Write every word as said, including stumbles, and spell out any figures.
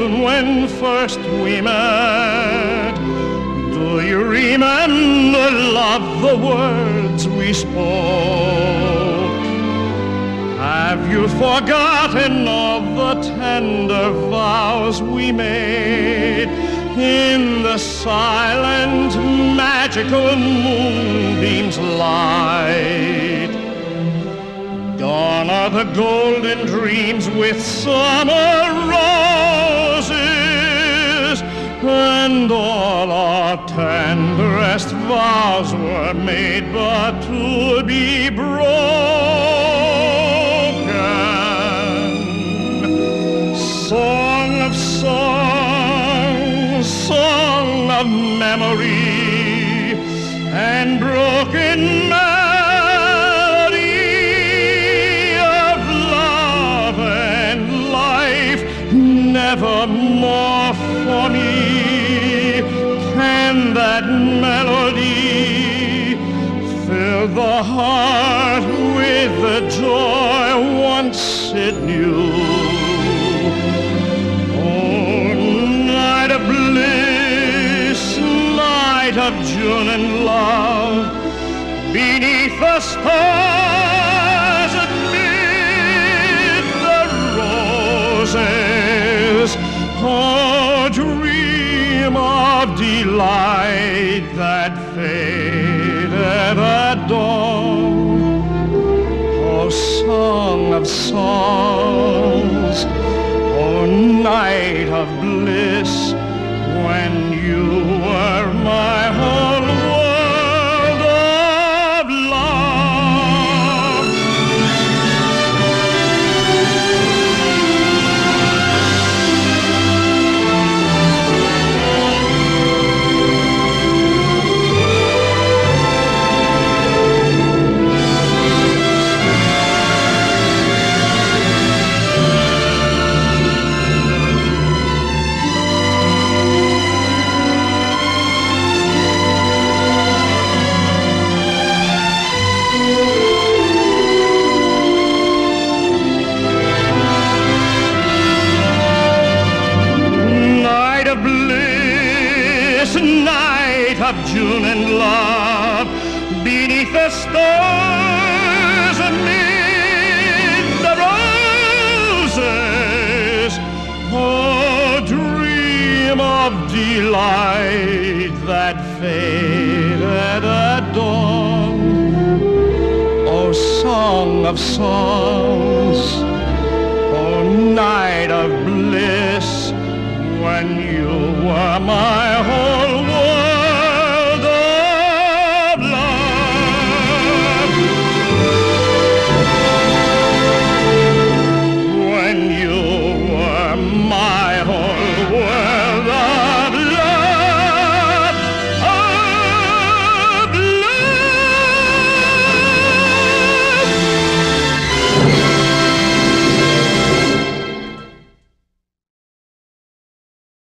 June when first we met. Do you remember, love, the words we spoke? Have you forgotten all the tender vows we made in the silent, magical moonbeams' light? Gone are the golden dreams with summer roses, and all our tenderest vows were made but to be broken. Song of song, song of memory, and broken melody of love and life, nevermore for me can that melody fill the heart with the joy once it knew. Oh, night of bliss, night of June and love, beneath the stars amid the roses. Oh, dream of delight that faded at dawn. Oh, song of songs, oh, night of bliss, when you were my whole world of love. Night of June and love, beneath the stars amid the roses. Oh, dream of delight that faded at dawn. Oh, song of songs, oh, night of bliss, when you were my